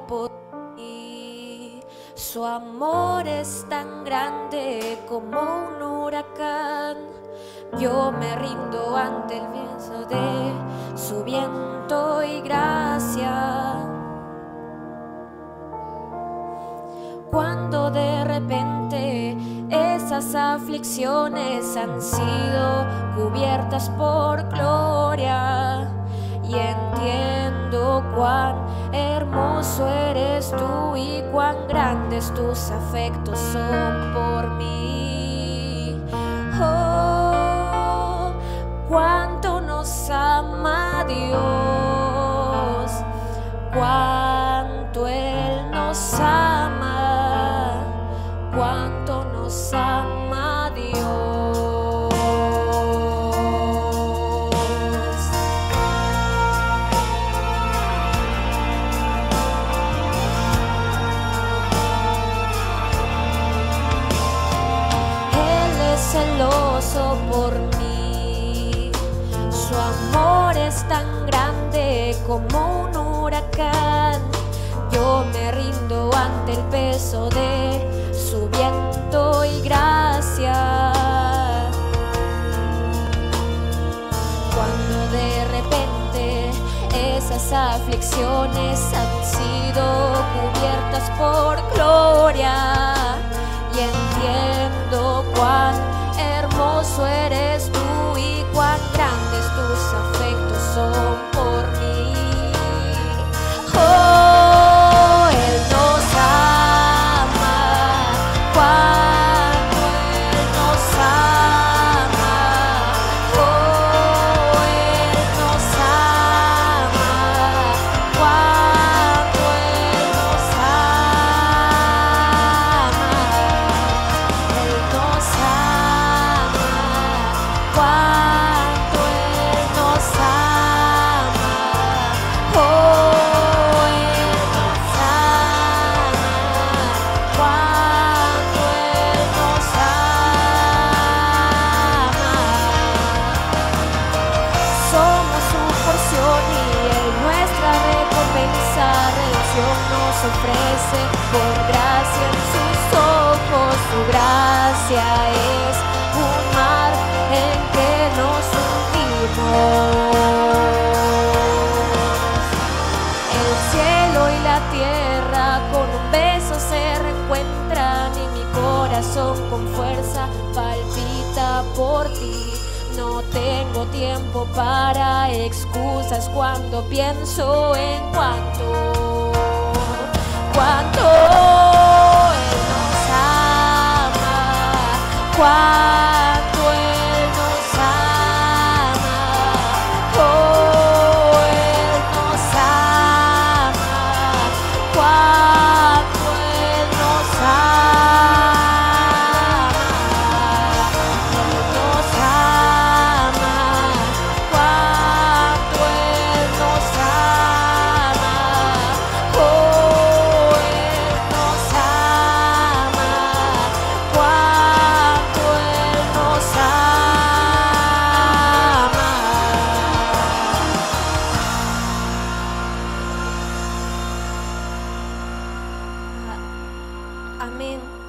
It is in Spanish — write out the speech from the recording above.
por mí. Su amor es tan grande como un huracán. Yo me rindo ante el viento de su viento y gracia. Cuando de repente esas aflicciones han sido cubiertas por gloria, y entiendo cuán hermoso eres tú y cuán grandes tus afectos son por mí. Oh, cuánto nos ama Dios, cuánto Él nos ama, cuánto nos ama Dios. Él es celoso por mí, su amor es tan grande como un huracán. Yo me rindo ante el peso de su viento y gracia. Cuando de repente esas aflicciones han sido cubiertas por gloria, y entiendo cuán hermoso eres tú y cuán grandes tus afectos son por mí. Oh, Él nos ama, cuánto Él nos ama. Oh, Él nos ama, cuánto Él nos ama. Él nos ama, cuánto Él nos ama. Oh, nos ofrece por gracia en sus ojos. Su gracia es un mar en que nos hundimos. El cielo y la tierra con un beso se reencuentran, y mi corazón con fuerza palpita por ti. No tengo tiempo para excusas cuando pienso en cuánto Él nos ama, cuánto Él nos ama. Oh, Él nos ama, cuánto Él nos ama. Él nos ama, cuánto Él nos ama. Oh, amén.